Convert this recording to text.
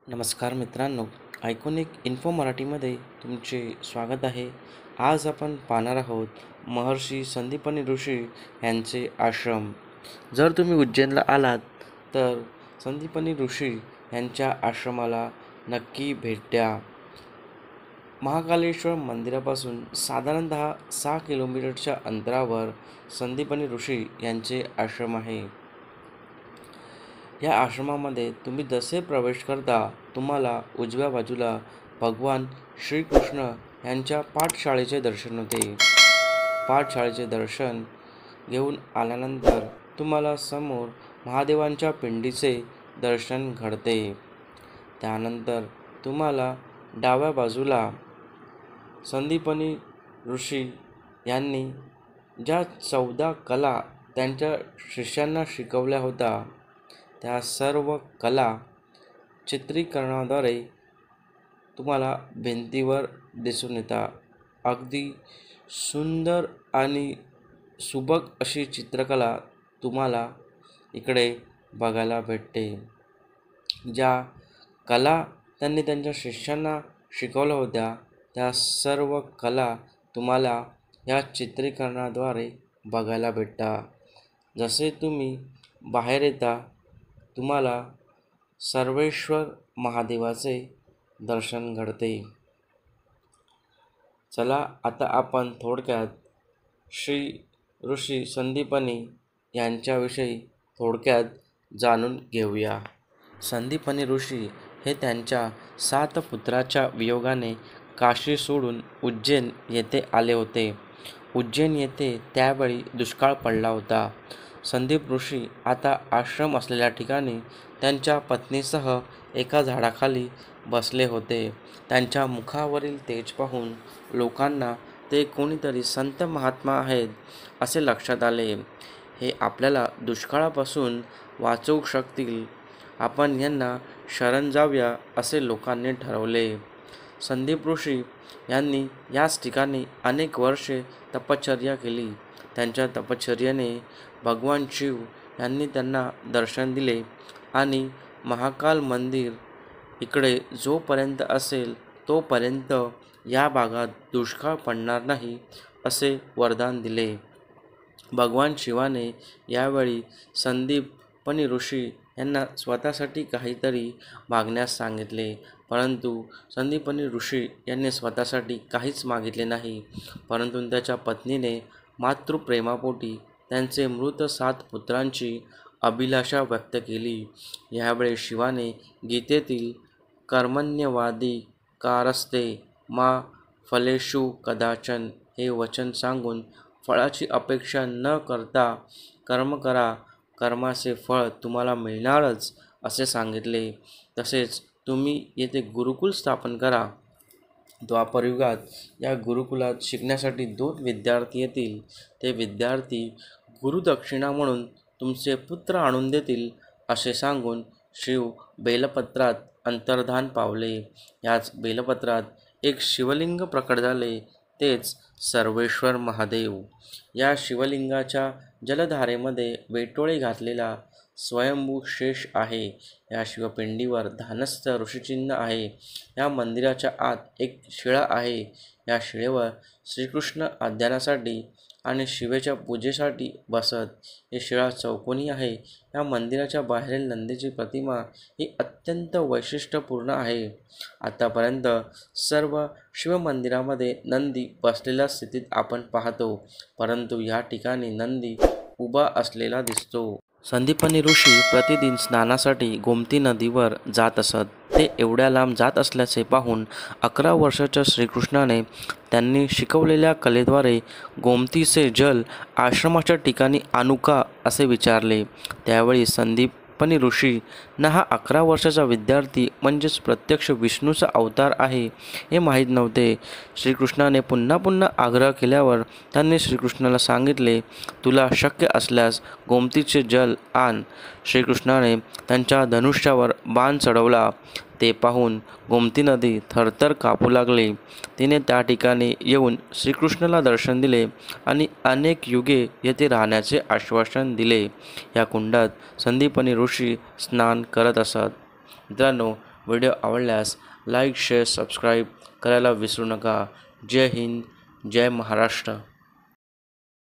नमस्कार मित्रांनो, iconic info मराठीमध्ये तुमचे स्वागत आहे. आज आपण पाहणार आहोत महर्षी संदीपनी ऋषी यांचे आश्रम. जर तुम्ही उज्जैनला आलात तर संदीपनी ऋषी यांच्या आश्रमाला नक्की भेट द्या. महाकालेश्वर मंदिरापासून साधारणतः 6 किलोमीटरच्या अंतरावर संदीपनी ऋषी यांचे आश्रम आहे. या आश्रमामध्ये तुम्ही जसे प्रवेश करता तुम्हाला उजव्या बाजूला भगवान श्रीकृष्ण यांच्या पाठशाळेचे दर्शन होते. पाठशाळेचे दर्शन घेऊन आल्यानंतर तुम्हाला समोर महादेवांच्या पिंडीचे दर्शन घडते. त्यानंतर तुम्हाला डाव्या बाजूला संदीपनी ऋषी यांनी ज्या 14 कला त्यांच्या शिष्यांना शिकवल्या होत्या त्या सर्व कला चित्रीकरणाद्वारे तुम्हाला भिंतीवर दिसून येतात. अगदी सुंदर आणि सुबक अशी चित्रकला तुम्हाला इकडे बघायला भेटते. ज्या कला त्यांनी त्यांच्या शिष्यांना शिकवल्या होत्या त्या सर्व कला तुम्हाला या चित्रीकरणाद्वारे बघायला भेटतात. जसे तुम्ही बाहेर येता तुम्हाला सर्वेश्वर महादेवाचे दर्शन घडते. चला आता आपण थोडक्यात श्री ऋषी संदीपनी यांच्याविषयी थोडक्यात जाणून घेऊया. संदीपनी ऋषी हे त्यांच्या 7 पुत्राच्या वियोगाने काशी सोडून उज्जैन येथे आले होते. उज्जैन येथे त्यावेळी दुष्काळ पडला होता. संदीप ऋषी आता आश्रम असलेल्या ठिकाणी त्यांच्या पत्नीसह एका झाडाखाली बसले होते. त्यांच्या मुखावरील तेज पाहून लोकांना ते कोणीतरी संत महात्मा आहेत असे लक्षात आले. हे आपल्याला दुष्काळापासून वाचवू शकतील, आपण यांना शरण जाऊया असे लोकांनी ठरवले. संदीप ऋषी यांनी याच ठिकाणी अनेक वर्षे तपश्चर्या केली. त्यांच्या तपश्चर्येने भगवान शिव यांनी त्यांना दर्शन दिले आणि महाकाल मंदिर इकडे जोपर्यंत असेल तोपर्यंत या भागात दुष्काळ पडणार नाही असे वरदान दिले. भगवान शिवाने यावेळी संदीपनी ऋषी यांना स्वतःसाठी काहीतरी मागण्यास सांगितले, परंतु संदीपनी ऋषी यांनी स्वतःसाठी काहीच मागितले नाही, परंतु त्याच्या पत्नीने मातृप्रेमापोटी त्यांचे मृत 7 पुत्रांची अभिलाषा व्यक्त केली. यावेळी शिवाने गीतेतील कर्मण्यवादी कारस्ते मा फलेषु कदाचन हे वचन सांगून फळाची अपेक्षा न करता कर्म करा, कर्माचे फळ तुम्हाला मिळणारच असे सांगितले. तसेच तुम्ही येथे गुरुकुल स्थापन करा. द्वापरयुगात या गुरुकुलात शिकण्यासाठी 2 विद्यार्थी येतील. ते विद्यार्थी गुरुदक्षिणा म्हणून तुमचे पुत्र आणून देतील असे सांगून शिव बेलपत्रात अंतर्धान पावले. याच बेलपत्रात एक शिवलिंग प्रकट झाले, तेच सर्वेश्वर महादेव. या शिवलिंगाच्या जलधारेमध्ये वेटोळे घातलेला स्वयंभू शेष आहे. या शिवपिंडीवर धानस्थ ऋषिचिन्ह आहे. या मंदिराच्या आत एक शिळा आहे. या शिळेवर श्रीकृष्ण आध्यानासाठी आणि शिवेच्या पूजेसाठी बसत. ही शिळा चौकोनी आहे. या मंदिराच्या बाहेरील नंदीची प्रतिमा ही अत्यंत वैशिष्ट्यपूर्ण आहे. आतापर्यंत सर्व शिवमंदिरामध्ये नंदी बसलेल्या स्थितीत आपण पाहतो, परंतु या ठिकाणी नंदी उभा असलेला दिसतो. संदीपनी ऋषी प्रतिदिन स्नानासाठी गोमती नदीवर जात असत. ते एवढ्या लांब जात असल्याचे पाहून 11 वर्षाच्या श्रीकृष्णाने त्यांनी शिकवलेल्या कलेद्वारे गोमतीचे जल आश्रमाच्या ठिकाणी आणू का असे विचारले. त्यावेळी संदीपनी ऋषींना हा 11 वर्षाचा विद्यार्थी म्हणजेच प्रत्यक्ष विष्णूचा अवतार आहे हे माहीत नव्हते. श्रीकृष्णाने पुन्हा पुन्हा आग्रह केल्यावर त्यांनी श्रीकृष्णाला सांगितले, तुला शक्य असल्यास गोमतीचे जल आण. श्रीकृष्णाने त्यांच्या धनुष्यावर बाण चढवला. ते पाहून गोमती नदी थरथर कापू लागली. तिने त्या ठिकाणी येऊन श्रीकृष्णाला दर्शन दिले आणि अनेक युगे येथे राहण्याचे आश्वासन दिले. या कुंडात संदीपनी ऋषी स्नान करत असत. मित्रांनो, व्हिडिओ आवडल्यास लाईक शेअर सबस्क्राईब करायला विसरू नका. जय हिंद, जय महाराष्ट्र.